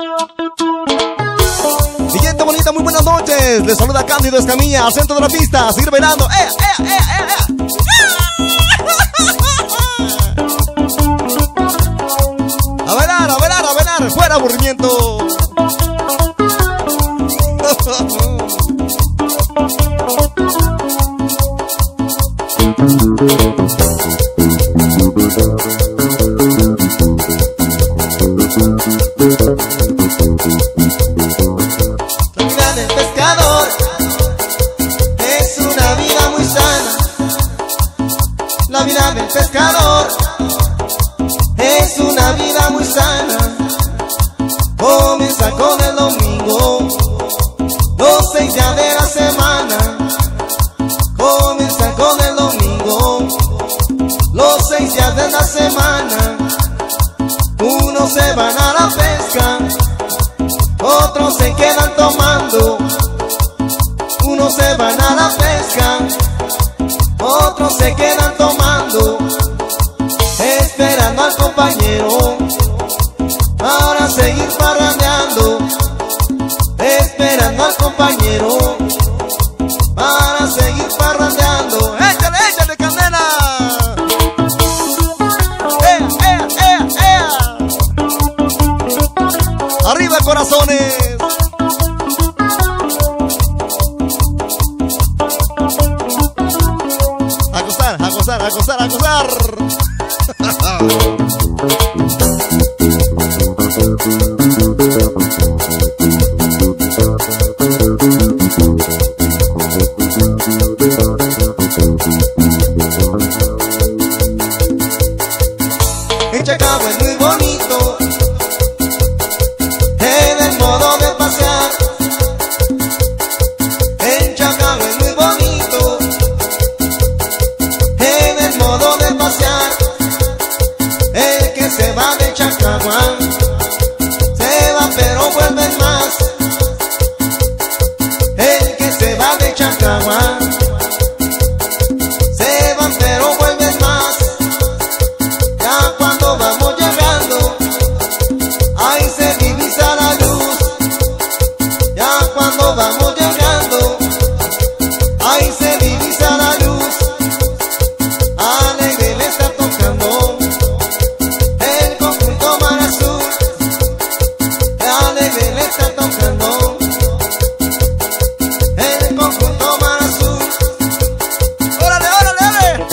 Mi gente bonita, muy buenas noches. Les saluda Cándido Escamilla, centro de la pista. A seguir bailando. A bailar, a bailar, a bailar. Fuera aburrimiento. La vida del pescador es una vida muy sana. La vida del pescador es una vida muy sana. Comienza con el domingo, los 6 días de la semana. Comienza con el domingo, los 6 días de la semana. Unos se van a la pesca, otros se quedan tomando. Unos se van a la pesca, otros se quedan tomando, esperando al compañero para seguir parrandeando. Esperando al compañero para seguir parrandeando. ¡Échale, échale, candela! ¡Arriba, corazones! A gozar, a gozar, a gozar, a gozar. En Chacagua es muy bonito en el modo de pasear. En Chacagua es muy bonito en el modo de pasear. El que se va de Chacagua se va pero vuelve más. El que se va de Chacagua se va pero vuelve más. Ya cuando vamos llegando, ahí se divisa la luz. Ya cuando vamos llegando, ahí se divisa la luz. Alegre le está tocando el conjunto Mar Azul. Alegre le está tocando el conjunto Mar Azul. ¡Órale, órale, órale!